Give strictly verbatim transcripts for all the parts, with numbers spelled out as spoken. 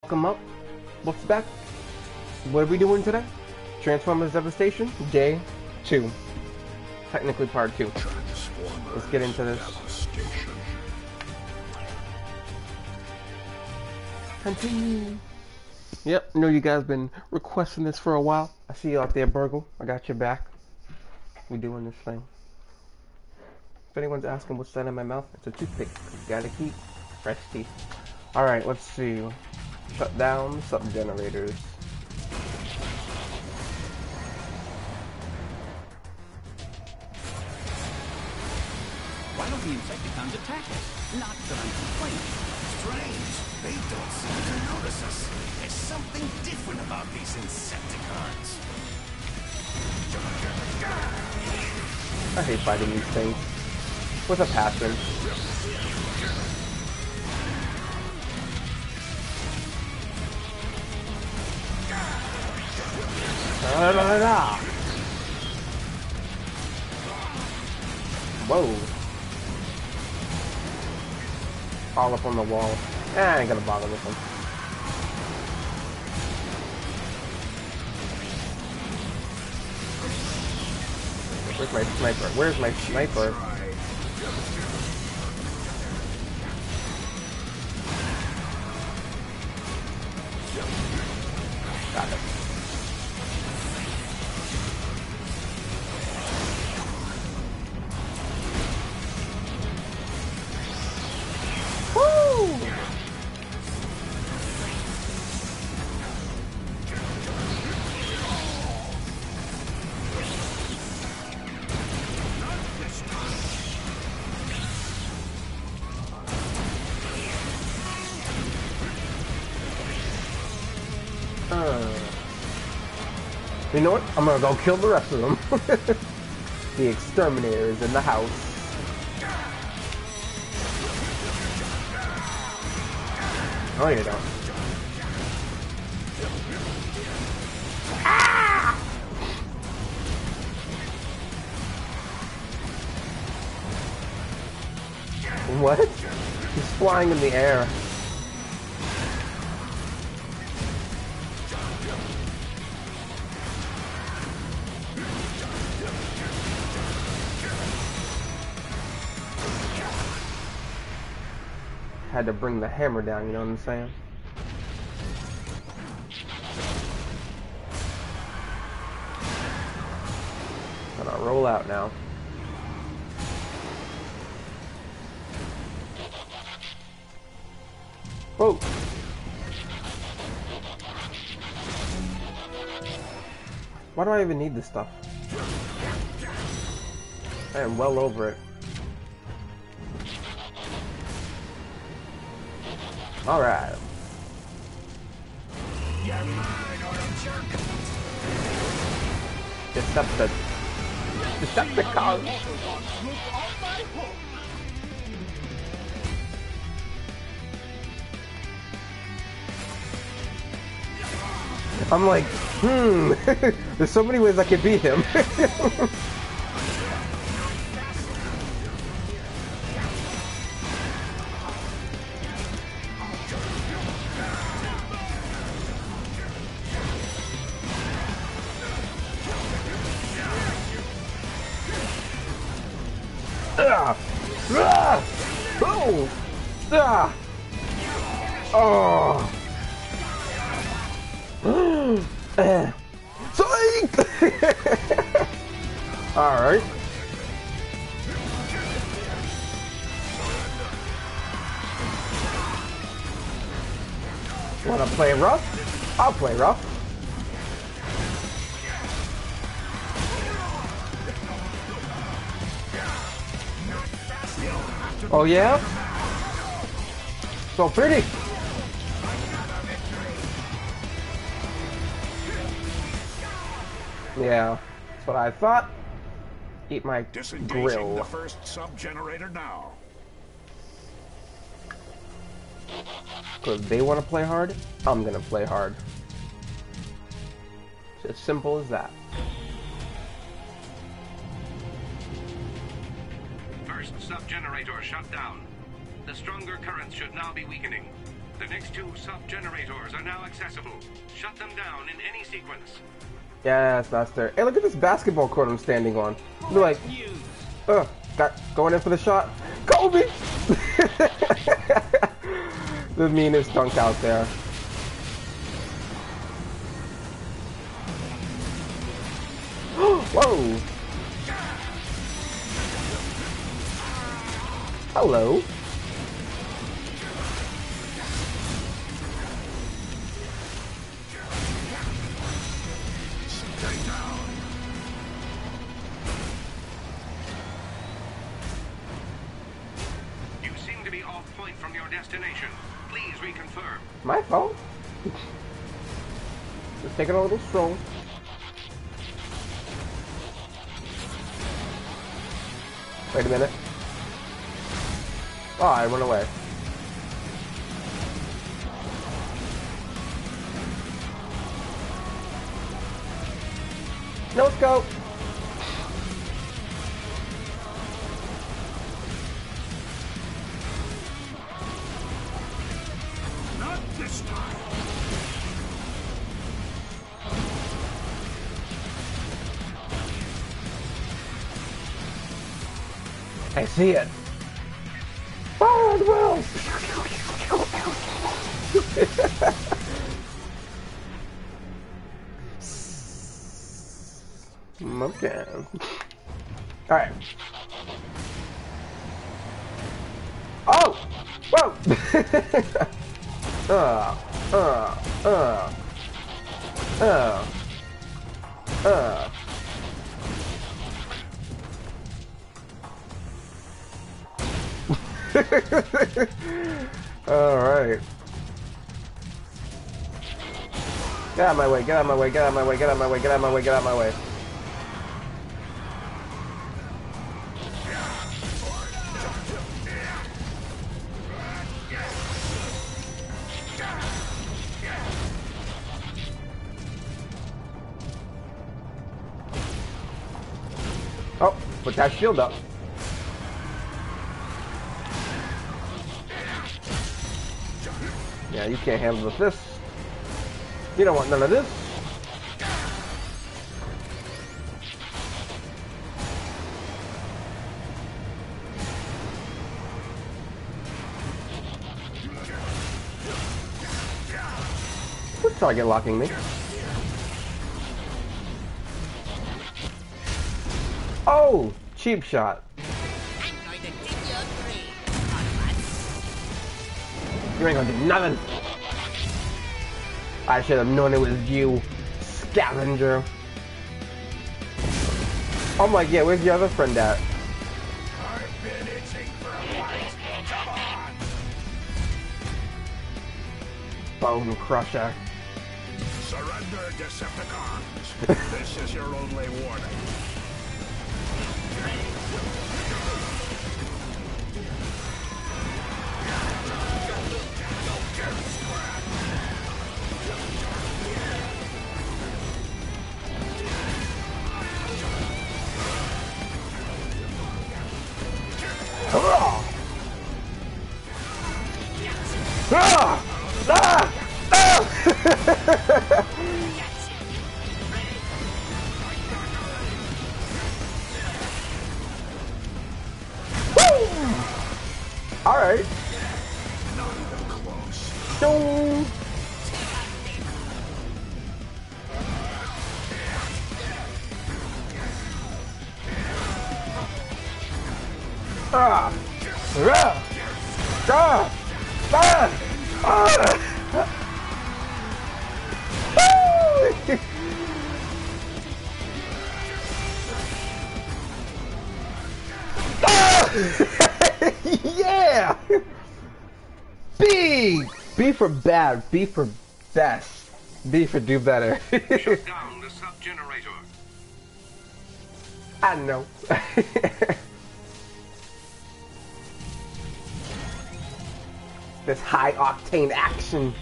welcome up. What's back? What are we doing today? Transformers Devastation, day two. Technically part two. Let's get into this. Continue. Yep, know you guys been requesting this for a while. I see you out there, Burgle. I got your back. We doing this thing. If anyone's asking what's that in my mouth, it's a toothpick. You gotta keep fresh teeth. Alright, let's see. Shut down sub-generators. Why don't the Decepti-chumps attack us? Not that I'm complaining. Strange. They don't seem to notice us. There's something different about these Decepticons. I hate fighting these things. With a passion. Da, da, da, da. Whoa. All up on the wall. Eh, I ain't gonna bother with them. Where's my sniper? Where's my sniper? Got it. Woo! Uh, you know what? I'm gonna go kill the rest of them. The exterminator is in the house. Oh, you don't. Ah! What? He's flying in the air. Had to bring the hammer down, you know what I'm saying? Gonna roll out now. Whoa! Why do I even need this stuff? I am well over it. All right. Decepti Decepticons. I'm like, hmm. There's so many ways I could beat him. Ah! Ah! Oh! Ah! Oh! uh. Psych! Alright. Wanna play rough? I'll play rough. Oh yeah? So pretty. Yeah, that's what I thought. Eat my Disengaging grill. the first sub-generator now. Because they want to play hard, I'm gonna play hard. It's as simple as that. First sub-generator shut down. The stronger currents should now be weakening. The next two sub-generators are now accessible. Shut them down in any sequence. Yes, master. Hey, look at this basketball court I'm standing on. Be like, uh, got going in for the shot. Kobe! The meanest dunk out there. Whoa! Hello. You seem to be off point from your destination. Please reconfirm. My fault. Just taking a little stroll. Wait a minute. Oh, I went away. No scope. Not this time. I see it. Forward, Will! Okay. Alright. Oh! Whoa! uh, uh, uh. Uh. Uh. Alright. Get out of my way, get out of my way, get out of my way, get out of my way, get out of my way, get out of my way. Oh, put that shield up. Yeah, you can't handle this. You don't want none of this. Quit target locking me. Oh, cheap shot. I'm going to dig your grave, Autobots. You ain't gonna do nothing. I should have known it was you, scavenger. I'm like, yeah, where's your other friend at? I've been itching for a fight. Come on. Bone crusher. Surrender, Decepticons. This is your only warning. Ah! Ah! Ah! Ah! Woo! All right. Not even close. Dong. Ah! Ah! Ah! Ah! Ah! Yeah! B! B for bad, B for best, B for do better. Shut down the sub-generator. I know. This high octane action.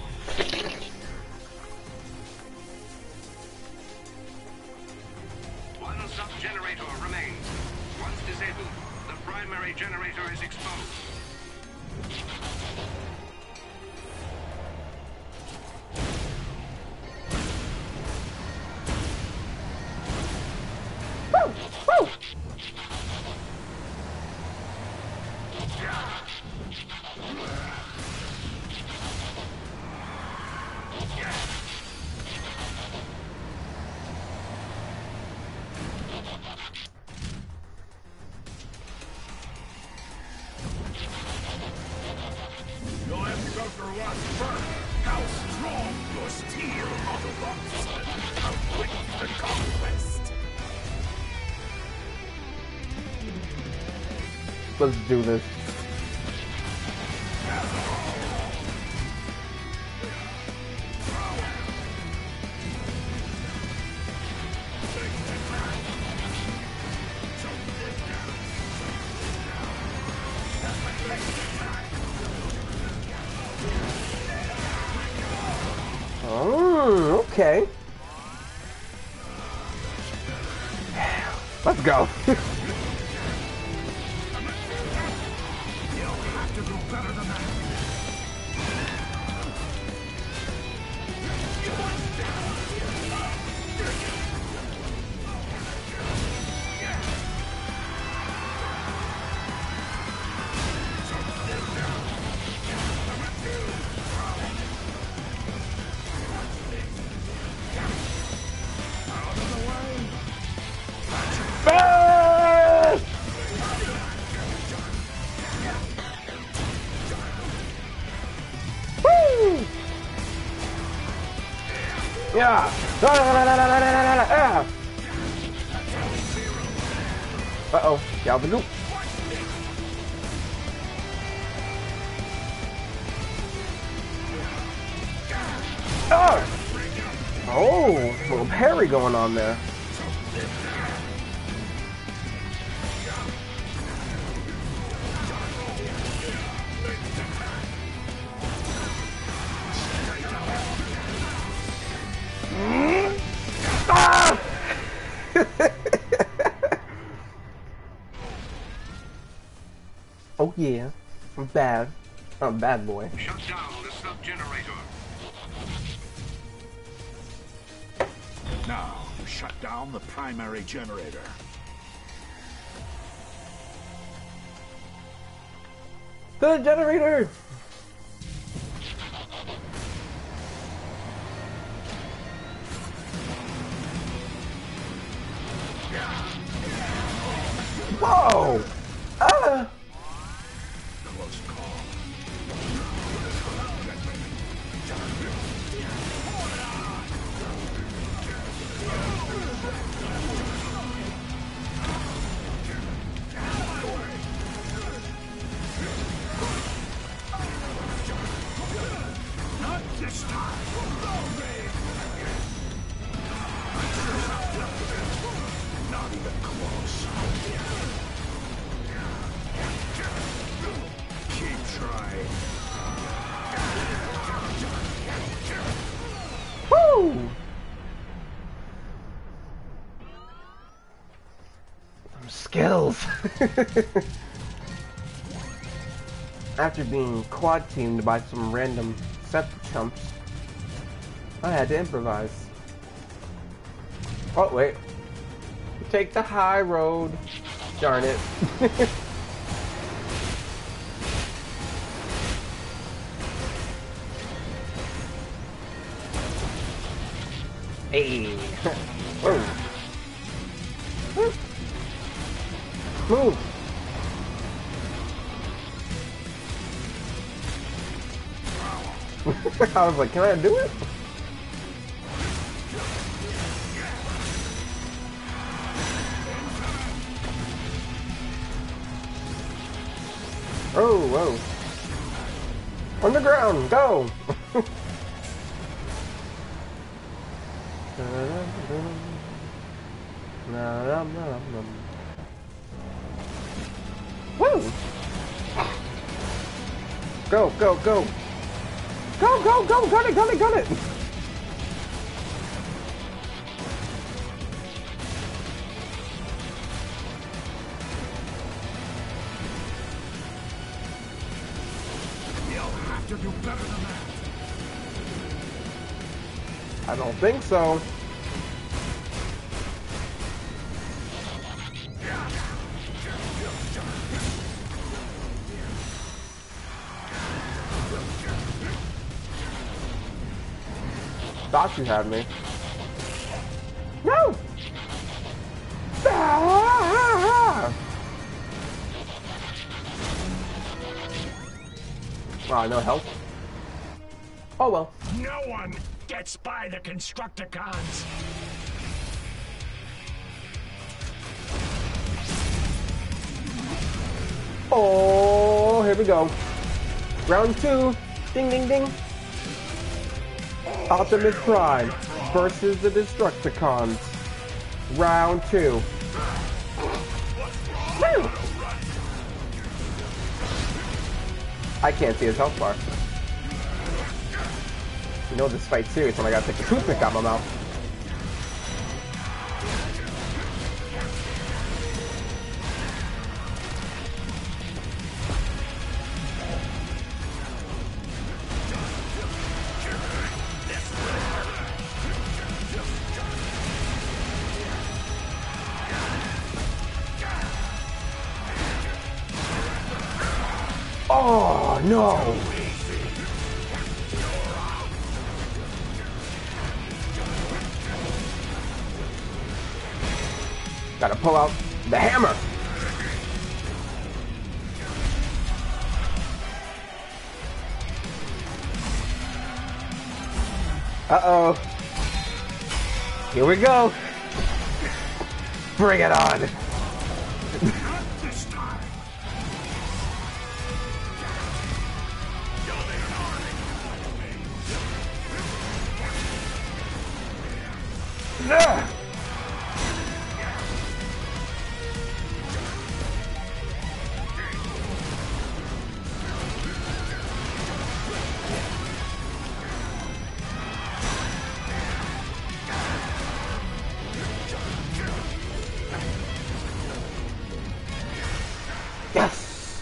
One sub-generator remains. Once disabled, the primary generator is exposed. Steel Autobots. Await the conquest. Let's do this. Oh, okay. Let's go. Yeah. Uh oh. Galvanoop. Ah! Oh, little parry going on there. Ah! Oh yeah, I'm bad. I'm a bad boy. Shut down the sub-generator. Now, shut down the primary generator. The generator! Whoa! Ah! Close call. Not this time. Not even close. Keep trying. Woo! Some skills. After being quad teamed by some random Decepti-chumps, I had to improvise. Oh wait. Take the high road. Darn it. Hey. Whoa. Move. I was like, can I do it? Oh, whoa. On the ground, go! Woo! Go, go, go! Go, go, go! Got it, got it, got it! You'll have to do better than that. I don't think so. Thought you had me. No! Ah! Wow, no help. Oh well. No one gets by the Constructicons. Oh, here we go. Round two. Ding, ding, ding. Optimus Prime versus the Destructicons. Round two. Woo! I can't see his health bar. You know this fight's serious when I gotta take a toothpick out my mouth. Oh no! Gotta pull out the hammer. Uh-oh. Here we go. Bring it on. Ugh. Yes.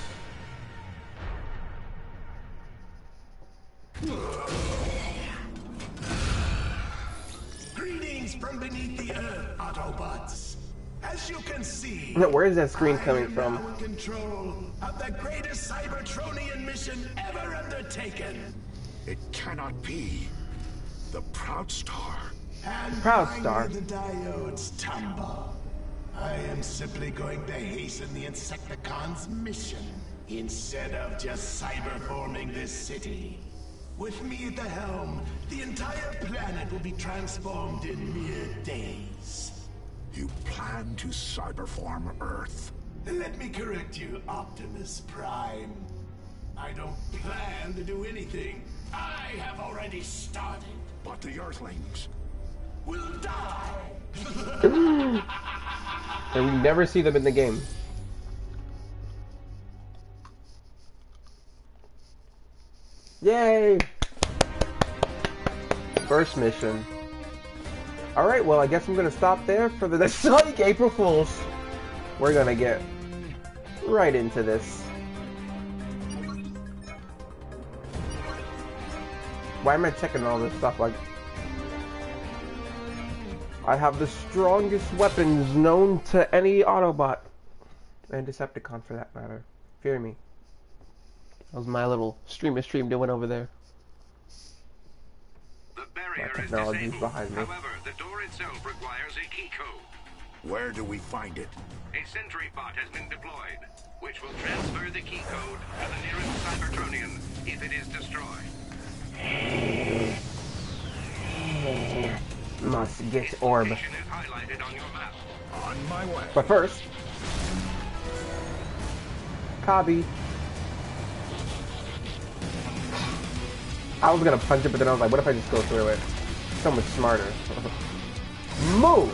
Greetings from beneath the earth, Autobots. As you can see, Where is that screen coming I am from? now in control of the greatest Cybertronian mission ever undertaken. It cannot be. The Proud Star. And Proud finally Star. the diodes tumble. I am simply going to hasten the Insecticons' mission instead of just cyberforming this city. With me at the helm, the entire planet will be transformed in mere days. You plan to cyberform Earth. Let me correct you, Optimus Prime. I don't plan to do anything. I have already started. But the Earthlings. Will die. And we never see them in the game. Yay! First mission. Alright, well I guess I'm gonna stop there for the next like April Fools. We're gonna get right into this. Why am I checking all this stuff? Like, I have the strongest weapons known to any Autobot. And Decepticon for that matter. Fear me. That was my little streamer stream doing over there. The barrier My is technology's disabled. behind me. However, the door itself requires a key code. Where do we find it? A sentry bot has been deployed, which will transfer the key code to the nearest Cybertronian if it is destroyed. Must get orb. Location is highlighted on your map. On my way. But first, Cobby. I was gonna punch it, but then I was like, what if I just go through it? So much smarter. Move!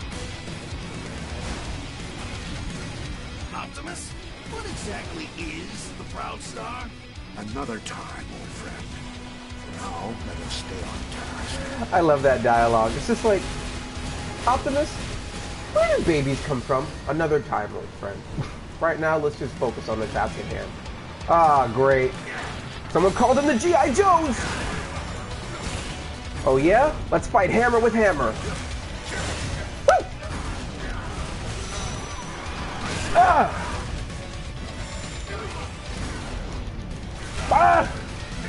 Optimus, what exactly is the Proud Star? Another time, old friend. For now, let us stay on task. I love that dialogue. It's just like, Optimus, where do babies come from? Another time, old friend. Right now, let's just focus on the task at hand. Ah, great. Someone called them the G I Joes! Oh yeah? Let's fight hammer with hammer. Woo! Ah! Ah!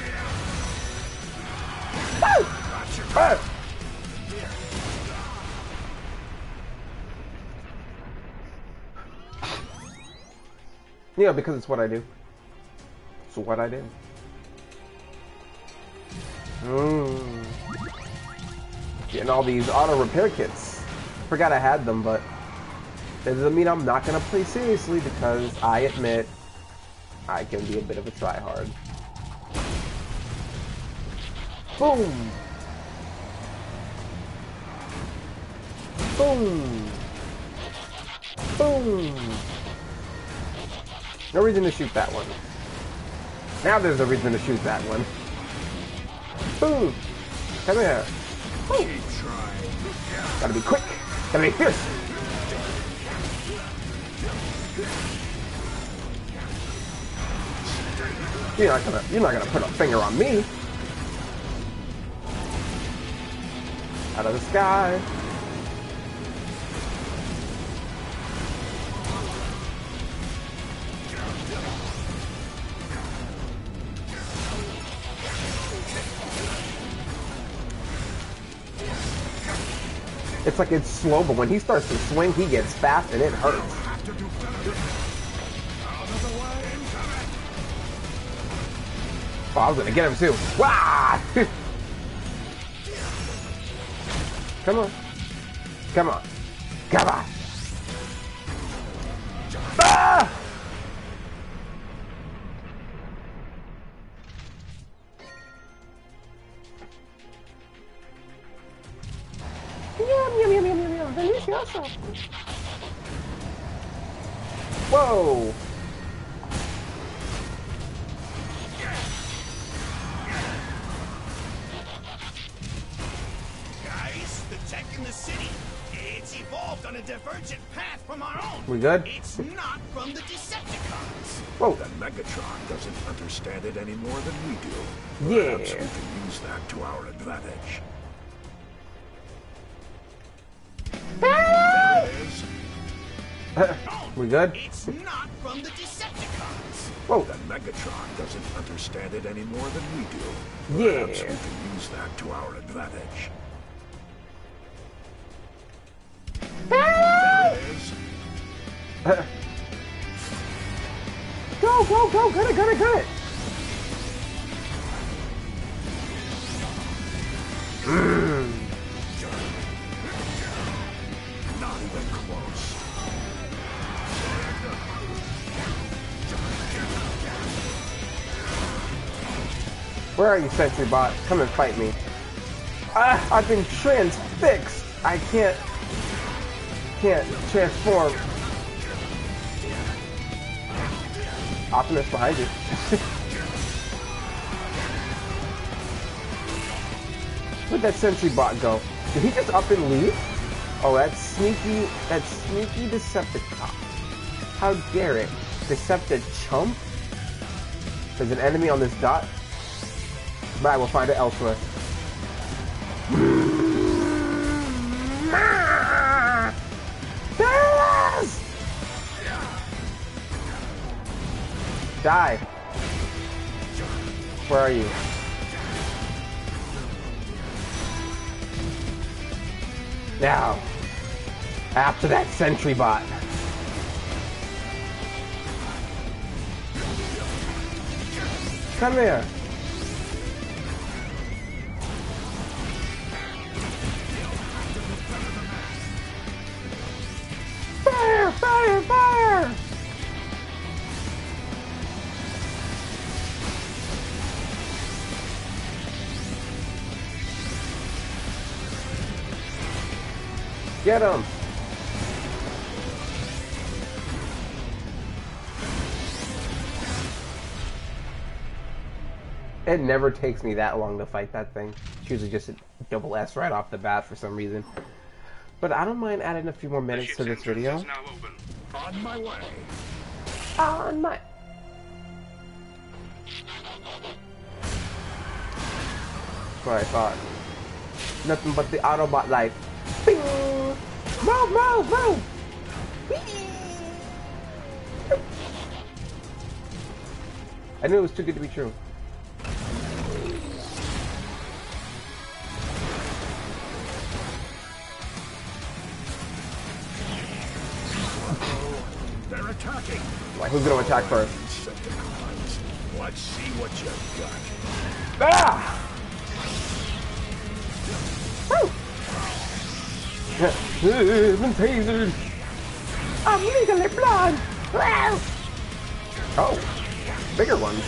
Woo! Ah! Yeah, because it's what I do. It's what I do. Mmm. Getting all these auto repair kits. Forgot I had them, but that doesn't mean I'm not gonna play seriously because I admit I can be a bit of a tryhard. Boom! Boom! Boom! No reason to shoot that one. Now there's a reason to shoot that one. Boom! Come here. Boom! Gotta be quick. Gotta be fierce. You're not gonna. You're not gonna put a finger on me. Out of the sky. It's like it's slow, but when he starts to swing, he gets fast and it hurts. Oh, I was gonna get him too. Wah! Come on. Come on. Come on. Ah! Yum, yum, yum, yum, yum, yum. Delicioso. Whoa. Guys, the tech in the city, it's evolved on a divergent path from our own. We good? It's not from the Decepticons. Whoa. Then Megatron doesn't understand it any more than we do. Yeah. Perhaps we can use that to our advantage. There it is. We good? It's not from the Decepticons. Whoa. Then Megatron doesn't understand it any more than we do. Yeah. Perhaps we can use that to our advantage. There it is. Go, go, go, get it, get it, get it! Mm. Not even close. Where are you, Sentry Bot? Come and fight me. Ah, I've been transfixed! I can't... can't transform. Optimus behind you. Where'd that Sentry Bot go? Did he just up and leave? Oh, that's sneaky, that's sneaky Decepticon. How dare it? Decepti-chump? There's an enemy on this dot? But I will find it elsewhere. There it is! Die. Where are you? Now, after that Sentry Bot. Come here. Fire! Fire! Fire! Get him! It never takes me that long to fight that thing. It's usually just a double S right off the bat for some reason. But I don't mind adding a few more minutes to this video. Is now open. On my way. On my... That's what I thought. Nothing but the Autobot life. Bing! Move, move, move! Whee! I knew it was too good to be true. They're attacking. Like, who's gonna attack first? Decepticons. Let's see what you've got. Ah! been tasered. I'm legally blind. Oh, bigger ones.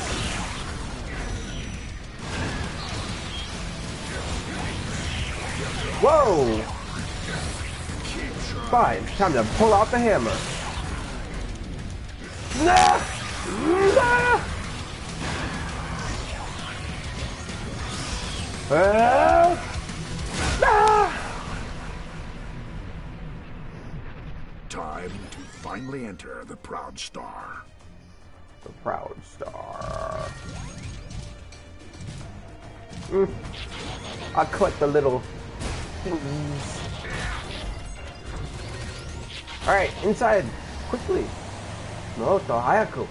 Whoa! Fine, time to pull out the hammer. Nah! Nah! Uh, nah! Time to finally enter the Proud Star. The Proud Star. Mm. I'll collect the little things. Alright, inside. Quickly. No, to Hayaku.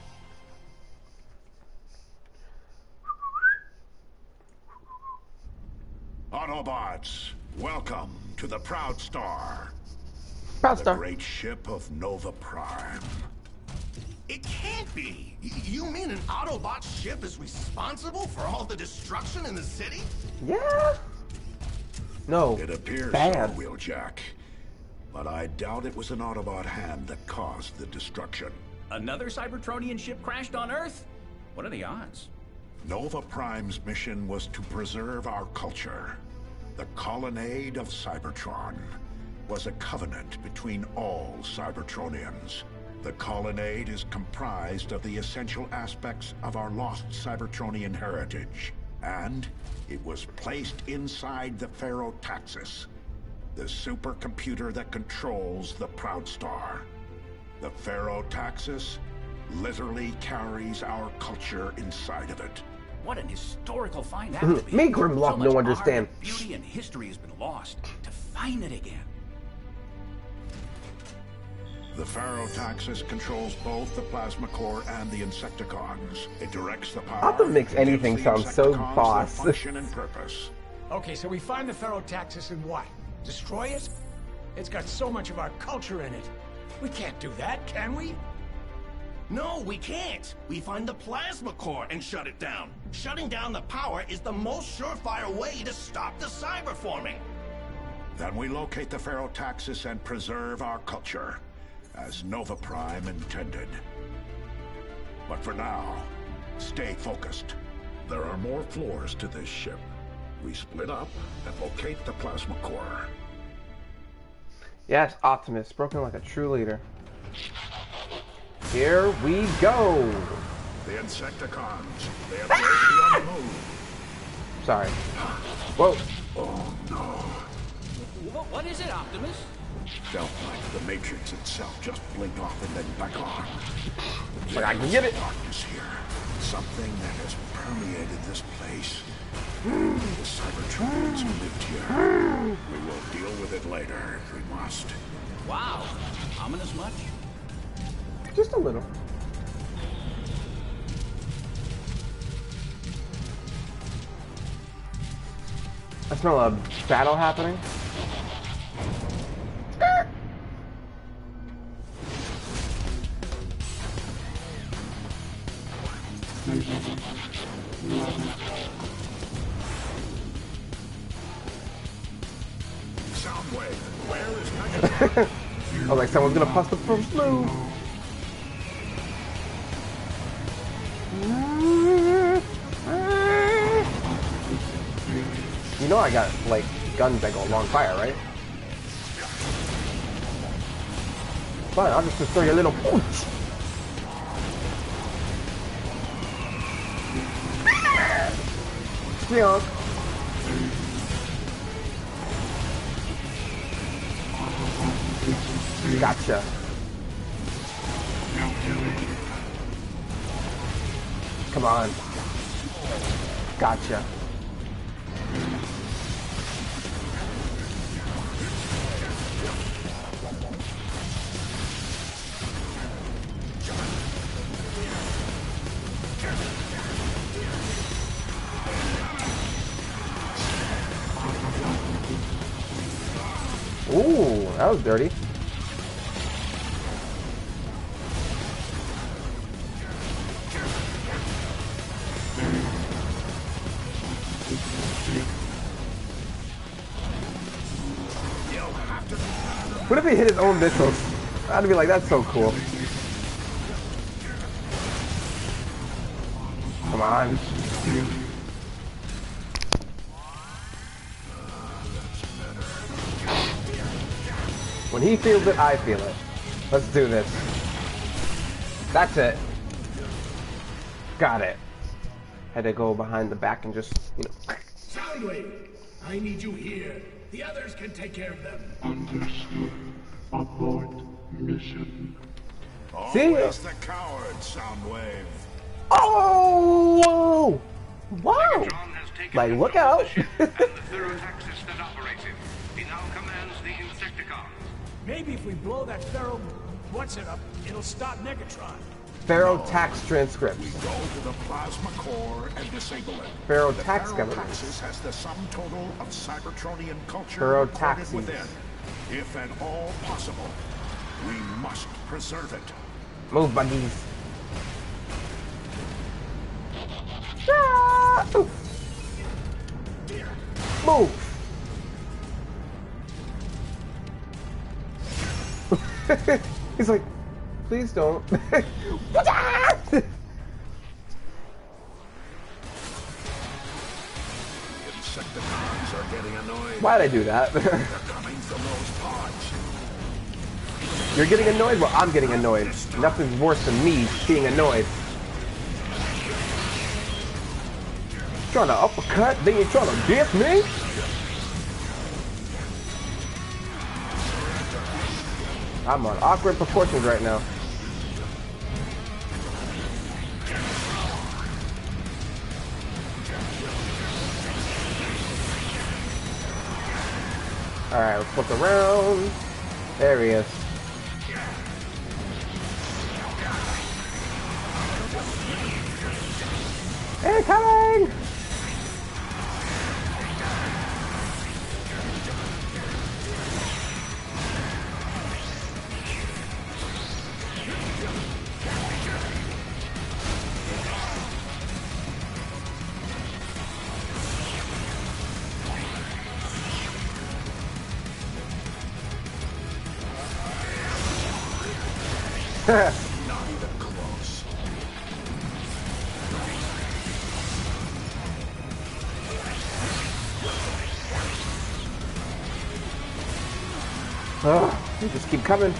Autobots, welcome to the Proud Star. Proud The Star. great ship of Nova Prime. It can't be! Y- You mean an Autobot ship is responsible for all the destruction in the city? Yeah. No. It appears bad. so, Wheeljack. But I doubt it was an Autobot hand that caused the destruction. Another Cybertronian ship crashed on Earth? What are the odds? Nova Prime's mission was to preserve our culture. The colonnade of Cybertron was a covenant between all Cybertronians. The colonnade is comprised of the essential aspects of our lost Cybertronian heritage, and it was placed inside the Pharaoh-Taxis, the supercomputer that controls the Proud Star. The Pharaoh-Taxis literally carries our culture inside of it. What an historical find that would be. Make Grimlock So no much understand. art, beauty and history has been lost. To find it again. The Pharaoh-Taxis controls both the Plasma Core and the Insecticons. It directs the power. Optimus makes and anything gives the sound so Insecticons boss. their function and purpose. Okay, so we find the Pharaoh-Taxis and what? Destroy it? It's got so much of our culture in it. We can't do that, can we? No, we can't! We find the plasma core and shut it down. Shutting down the power is the most surefire way to stop the cyber forming. Then we locate the Pharaoh-Taxis and preserve our culture, as Nova Prime intended. But for now, stay focused. There are more floors to this ship. We split up and locate the Plasma Core. Yes, Optimus, spoken like a true leader. Here we go. The Insecticons, they appear to be on the move. Sorry. Whoa. Oh no. Wh- What is it, Optimus? Felt like the Matrix itself just blinked off and then back on. But I can get it. Darkness here. Something that has permeated this place. The Cybertronians who lived here. We will deal with it later if we must. Wow. Ominous much? Just a little. I smell a battle happening. Soundwave, where is Megatron? I was like, someone's gonna bust the first move. You know I got, like, guns that go long fire, right? Fine, I'll just destroy your little pooch. Skionk. Gotcha. Come on. Gotcha. Ooh, that was dirty. You'll What if he hit his own missiles? I'd be like, that's so cool. Come on. When he feels it, I feel it. Let's do this. That's it. Got it. Had to go behind the back and just, you know. Soundwave, I need you here. The others can take care of them. Understood. Abort mission. See? Always the coward, Soundwave. Oh! Wow! Megatron has taken Like, control look of out! the ship and the Therotaxis that operates it. He now commands the Insecticons. Maybe if we blow that Pharaoh what's it up, it'll stop Megatron. Pharaoh tax transcripts. We go to the plasma core and disable it. Pharaoh The tax Pharaoh government. Taxis has the sum total of Cybertronian culture Pharaoh recorded taxis. within. If at all possible, we must preserve it. Move, buggies. Ah! Move. He's like, please don't. The Insecticons are getting annoyed. Why'd I do that? They're coming from those pods. You're getting annoyed? Well, I'm getting annoyed. Nothing's worse than me being annoyed. Trying to uppercut, then you're trying to diss me? I'm on awkward proportions right now. Alright, let's look around. There he is. Incoming! Not even close. Oh, you just keep coming.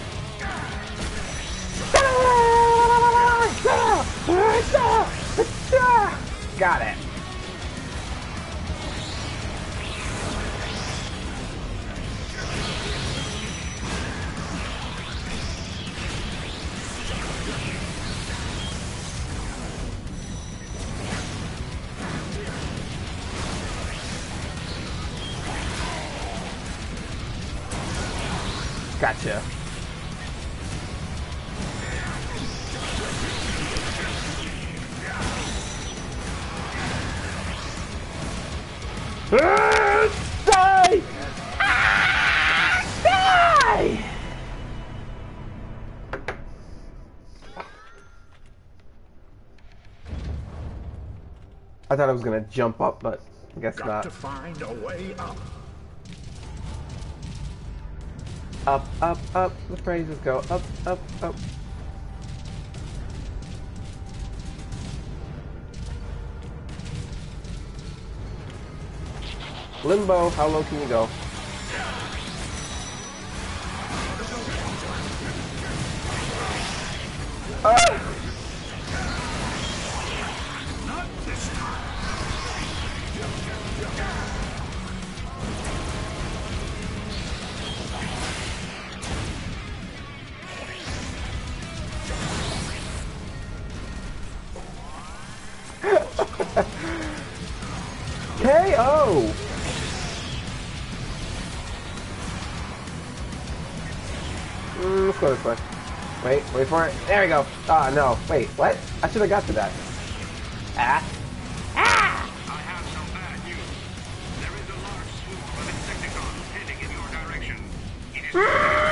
Got it. Gotcha. Ah, die! Ah, die! I thought I was gonna jump up, but I guess Got not. to find a way up. Up, up, up. The phrases go up, up, up. Limbo, how low can you go? Ah! Not this time. K O! Mm, let's go this way. Wait, wait for it. There we go. Ah, no. Wait, what? I should have got to that. Ah. Ah! I have some bad news. There is a large swarm of Insecticons heading in your direction. It is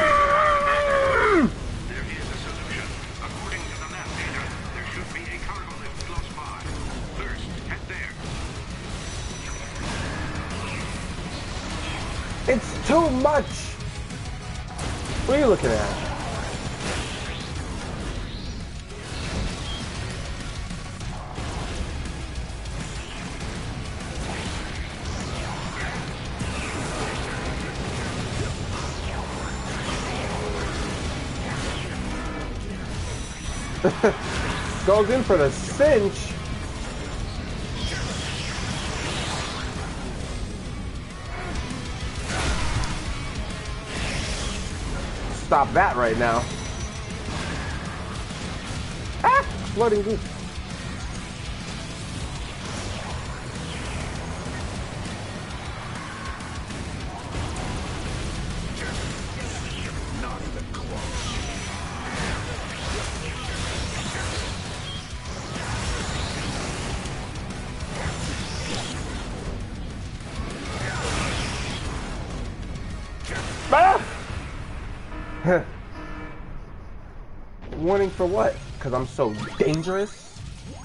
there is a solution. According to the map data, there should be a cargo lift close by. First, head there. It's too much! What are you looking at? Goes in for the cinch. Stop that right now. Ah! Exploding goop. Not even close. Ah! Warning for what? Because I'm so dangerous?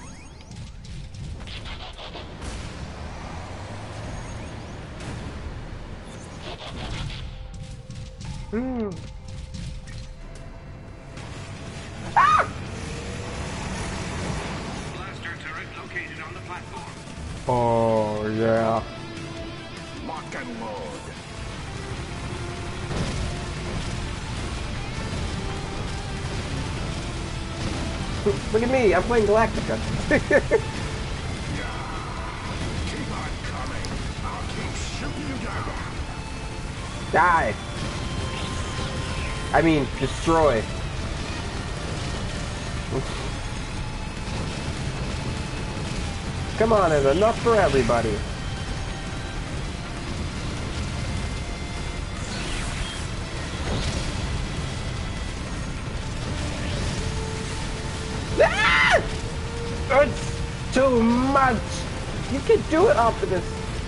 Hmm. Ah! Blaster turret located on the platform. Oh, yeah. Lock and load. Look at me, I'm playing Galactica. Keep on coming. I'll keep shooting you down. Die. I mean, destroy. Come on, there's enough for everybody. Ah! It's too much. You can do it, Optimus.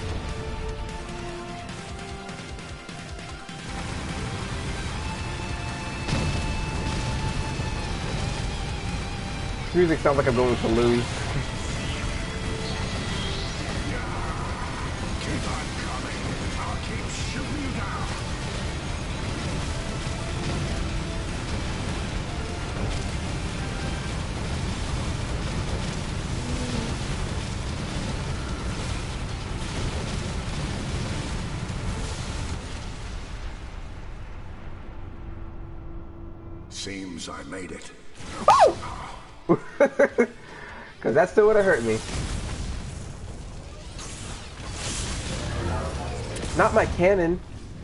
Music sounds like I'm going to lose. Keep on coming. I'll keep shooting you down. Seems I made it. Because that still would have hurt me. Not my cannon.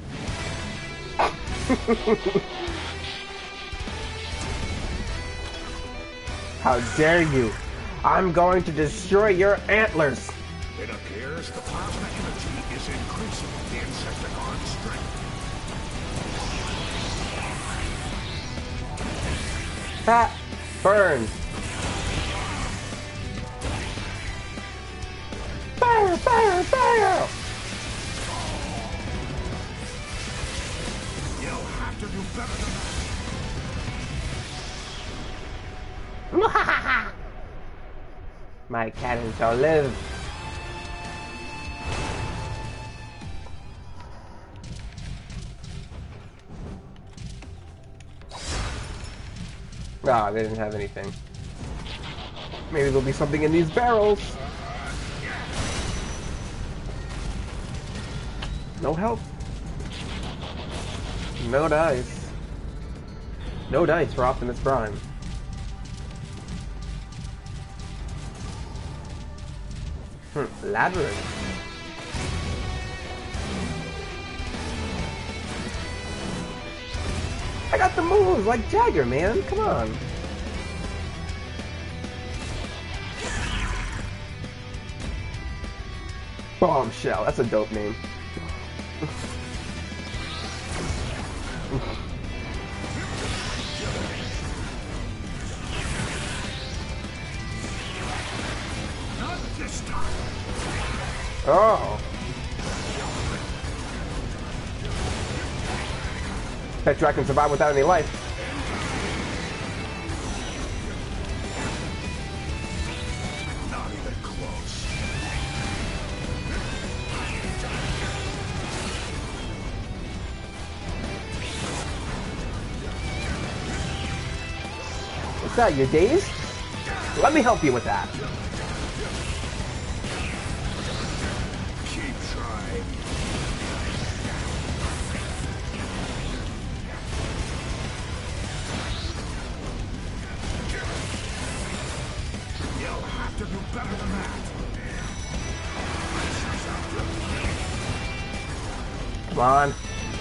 How dare you? I'm going to destroy your antlers. It appears the plasma energy is increasing the Insecticon's strength. Ha! Burn! Fire! Fire! Fire! You'll have to do better than that. My cannon shall live. Ah, they didn't have anything. Maybe there'll be something in these barrels. No help. No dice. No dice for Optimus Prime. Hmm, labyrinth. I got the moves like Jagger, man. Come on. Bombshell. That's a dope name. Not this time. Oh. Bet you I can survive without any life. Not even close. What's that? You're dazed? Let me help you with that. Keep trying. You'll have to do better than that. Come on.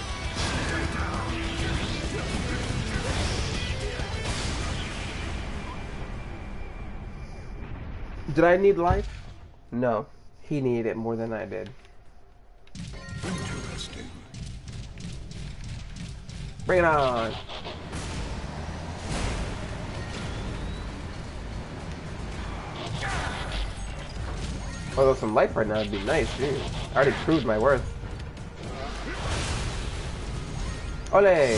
Did I need life? No. He needed it more than I did. Interesting. Bring it on. Although some life right now would be nice, dude. I already proved my worth. Ole!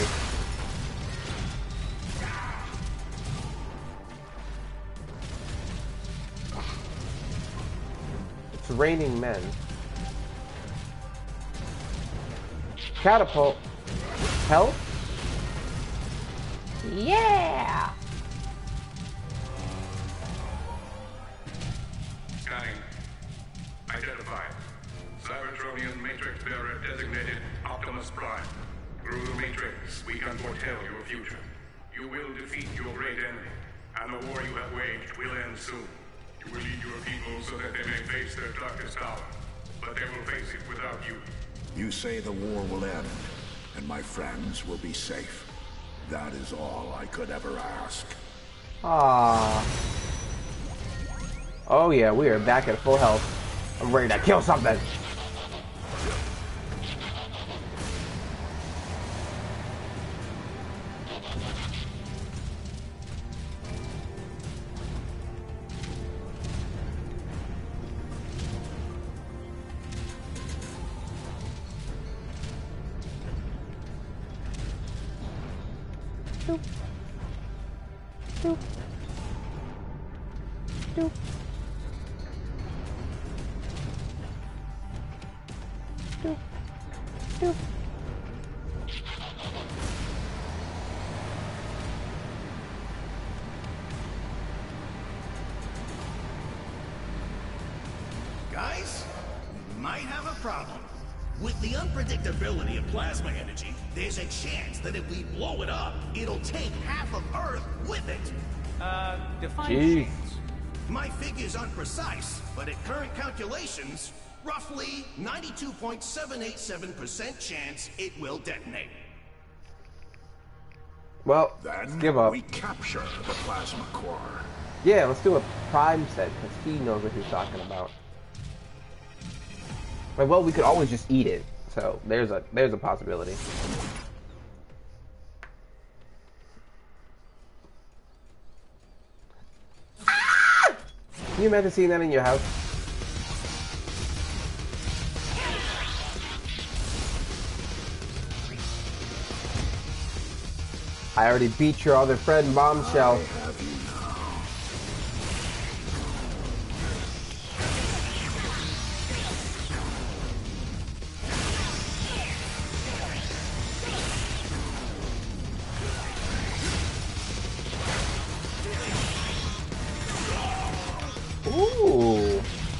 It's raining men. Catapult. Health? Yeah! Scanning. Identified. Cybertronian Matrix bearer designated Optimus Prime. Through the Matrix, we can foretell your future. You will defeat your great enemy, and the war you have waged will end soon. You will lead your people so that they may face their darkest hour, but they will face it without you. You say the war will end, and my friends will be safe. That is all I could ever ask. Ah. Oh yeah, we are back at full health. I'm ready to kill something. Doop. Doop. Doop. Doop. Doop. Guys, we might have a problem. With the unpredictability of plasma energy, there's a chance that if we blow it up, it'll take half of Earth with it. Uh, define Jeez. chance. My figure's unprecise, but at current calculations, roughly ninety-two point seven eight seven percent chance it will detonate. Well, Then let's give up. we capture the plasma core. Yeah, let's do a Prime set, because he knows what he's talking about. Like, well, we could always just eat it. So, there's a there's a possibility. Ah! Can you imagine seeing that in your house? I already beat your other friend, Bombshell. I have you now. Ooh.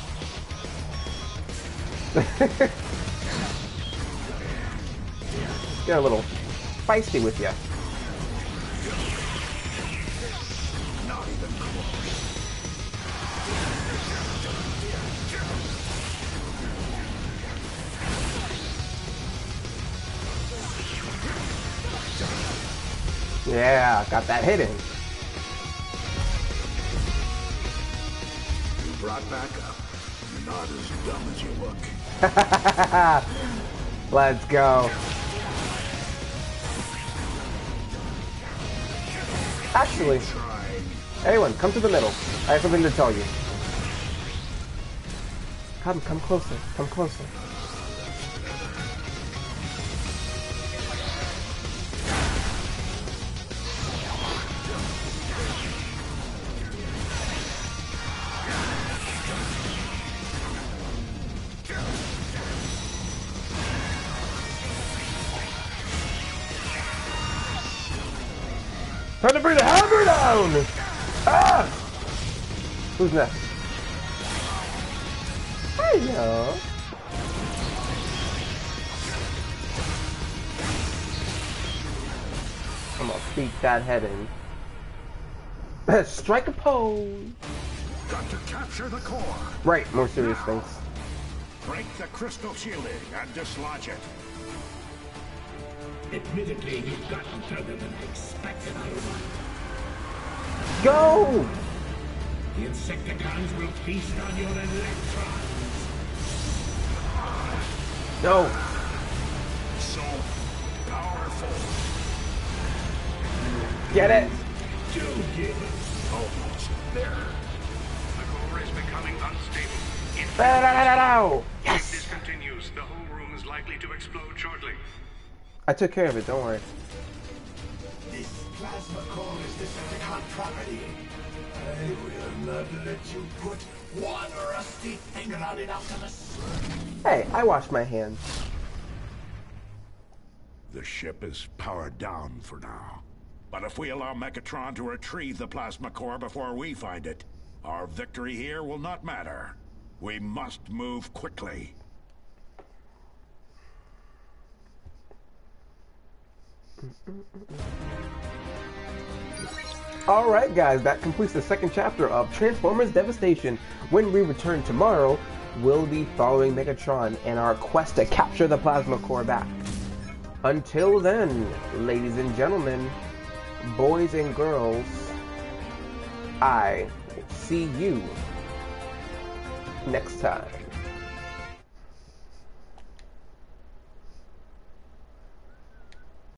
Get a little feisty with you. Not even close. Yeah, got that hidden. You brought back up. You're not as dumb as you look. Let's go. Actually, Trying. anyone, come to the middle. I have something to tell you. Come, come closer. Come closer. Time to bring the hammer down! Ah! Who's next? Hello. I'm gonna beat that head in. Strike a pose. Got to capture the core. Right, more serious things. Break the crystal shielding and dislodge it. Admittedly, you've gotten further than I expected, Autobot. Go! The Insecticons will feast on your electrons. No. So powerful. Get it. Do give us Almost there. The core is becoming unstable. If No, no, no, no, no. Yes. this continues, the whole room is likely to explode shortly. I took care of it. Don't worry. this plasma core is Decepticon property. I will not let you put one rusty finger on it, Optimus. Hey, I washed my hands. The ship is powered down for now. But if we allow Megatron to retrieve the plasma core before we find it, our victory here will not matter. We must move quickly. Alright guys, that completes the second chapter of Transformers Devastation. When we return tomorrow, we'll be following Megatron and our quest to capture the plasma core back. Until then, ladies and gentlemen, boys and girls, I will see you next time.